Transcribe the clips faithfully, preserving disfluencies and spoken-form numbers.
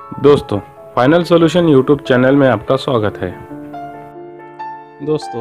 दोस्तों, final solution YouTube channel में आपका स्वागत है। दोस्तों,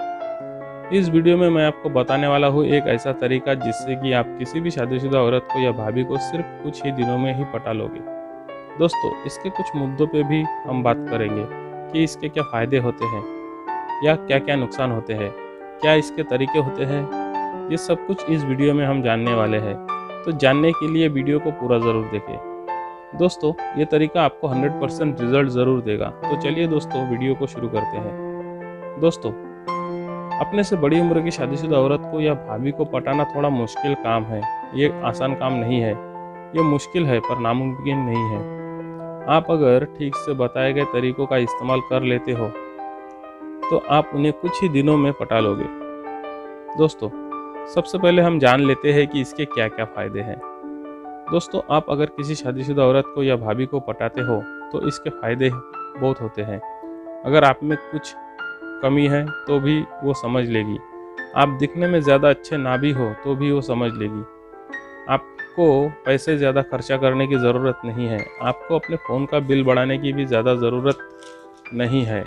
इस वीडियो में मैं आपको बताने वाला हूँ एक ऐसा तरीका जिससे कि आप किसी भी शादीशुदा औरत को या भाभी को सिर्फ कुछ ही दिनों में ही पटा लोगे। दोस्तों, इसके कुछ मुद्दों पे भी हम बात करेंगे कि इसके क्या फ़ायदे होते हैं या क्या क्या नुकसान होते हैं, क्या इसके तरीके होते हैं। ये सब कुछ इस वीडियो में हम जानने वाले हैं, तो जानने के लिए वीडियो को पूरा ज़रूर देखें। दोस्तों, ये तरीका आपको हंड्रेड परसेंट रिजल्ट ज़रूर देगा। तो चलिए दोस्तों, वीडियो को शुरू करते हैं। दोस्तों, अपने से बड़ी उम्र की शादीशुदा औरत को या भाभी को पटाना थोड़ा मुश्किल काम है। ये आसान काम नहीं है, ये मुश्किल है पर नामुमकिन नहीं है। आप अगर ठीक से बताए गए तरीकों का इस्तेमाल कर लेते हो तो आप उन्हें कुछ ही दिनों में पटा लोगे। दोस्तों, सबसे पहले हम जान लेते हैं कि इसके क्या क्या फ़ायदे हैं। दोस्तों, आप अगर किसी शादीशुदा औरत को या भाभी को पटाते हो तो इसके फ़ायदे बहुत होते हैं। अगर आप में कुछ कमी है तो भी वो समझ लेगी। आप दिखने में ज़्यादा अच्छे ना भी हो तो भी वो समझ लेगी। आपको पैसे ज़्यादा खर्चा करने की ज़रूरत नहीं है। आपको अपने फ़ोन का बिल बढ़ाने की भी ज़्यादा ज़रूरत नहीं है।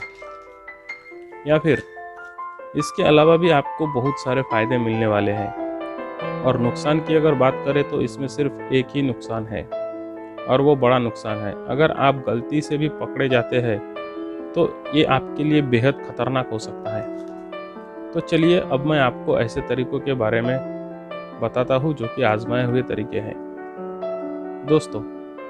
या फिर इसके अलावा भी आपको बहुत सारे फ़ायदे मिलने वाले हैं। और नुकसान की अगर बात करें तो इसमें सिर्फ एक ही नुकसान है और वो बड़ा नुकसान है। अगर आप गलती से भी पकड़े जाते हैं तो ये आपके लिए बेहद खतरनाक हो सकता है। तो चलिए अब मैं आपको ऐसे तरीकों के बारे में बताता हूँ जो कि आजमाए हुए तरीके हैं। दोस्तों,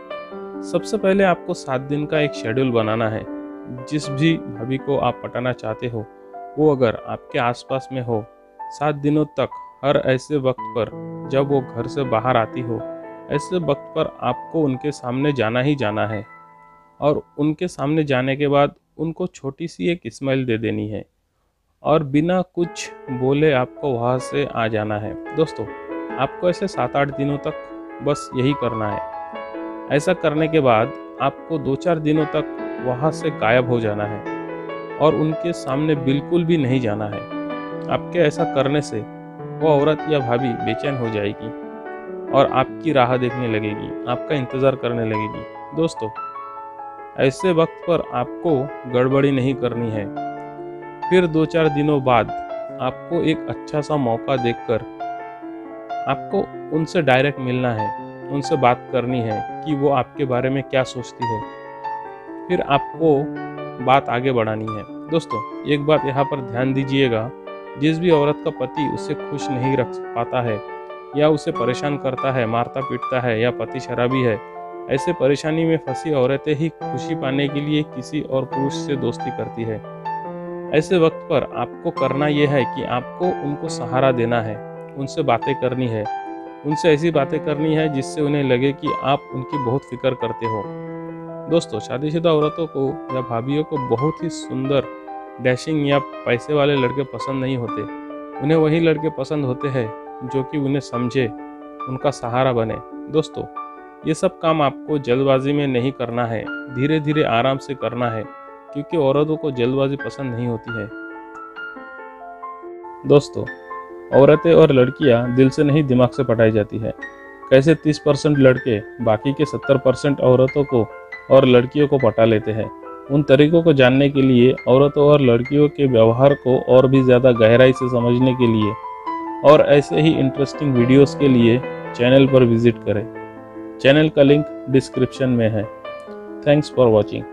सबसे पहले आपको सात दिन का एक शेड्यूल बनाना है। जिस भी भाभी को आप पटाना चाहते हो वो अगर आपके आसपास में हो, सात दिनों तक हर ऐसे वक्त पर जब वो घर से बाहर आती हो, ऐसे वक्त पर आपको उनके सामने जाना ही जाना है। और उनके सामने जाने के बाद उनको छोटी सी एक स्माइल दे देनी है और बिना कुछ बोले आपको वहाँ से आ जाना है। दोस्तों, आपको ऐसे सात आठ दिनों तक बस यही करना है। ऐसा करने के बाद आपको दो चार दिनों तक वहाँ से गायब हो जाना है और उनके सामने बिल्कुल भी नहीं जाना है। आपके ऐसा करने से वो औरत या भाभी बेचैन हो जाएगी और आपकी राह देखने लगेगी, आपका इंतज़ार करने लगेगी। दोस्तों, ऐसे वक्त पर आपको गड़बड़ी नहीं करनी है। फिर दो चार दिनों बाद आपको एक अच्छा सा मौका देखकर आपको उनसे डायरेक्ट मिलना है, उनसे बात करनी है कि वो आपके बारे में क्या सोचती है। फिर आपको बात आगे बढ़ानी है। दोस्तों, एक बात यहाँ पर ध्यान दीजिएगा, जिस भी औरत का पति उसे खुश नहीं रख पाता है या उसे परेशान करता है, मारता पीटता है या पति शराबी है, ऐसे परेशानी में फंसी औरतें ही खुशी पाने के लिए किसी और पुरुष से दोस्ती करती है। ऐसे वक्त पर आपको करना यह है कि आपको उनको सहारा देना है, उनसे बातें करनी है, उनसे ऐसी बातें करनी है जिससे उन्हें लगे कि आप उनकी बहुत फिक्र करते हो। दोस्तों, शादीशुदा औरतों को या भाभियों को बहुत ही सुंदर, डैशिंग या पैसे वाले लड़के पसंद नहीं होते। उन्हें वही लड़के पसंद होते हैं जो कि उन्हें समझे, उनका सहारा बने। दोस्तों, ये सब काम आपको जल्दबाजी में नहीं करना है, धीरे धीरे आराम से करना है, क्योंकि औरतों को जल्दबाजी पसंद नहीं होती है। दोस्तों, औरतें और लड़कियां दिल से नहीं दिमाग से पटाई जाती है। कैसे तीस परसेंट लड़के बाकी के सत्तर परसेंट औरतों को और लड़कियों को पटा लेते हैं। उन तरीकों को जानने के लिए, औरतों और लड़कियों के व्यवहार को और भी ज़्यादा गहराई से समझने के लिए और ऐसे ही इंटरेस्टिंग वीडियोस के लिए चैनल पर विजिट करें। चैनल का लिंक डिस्क्रिप्शन में है। Thanks for watching.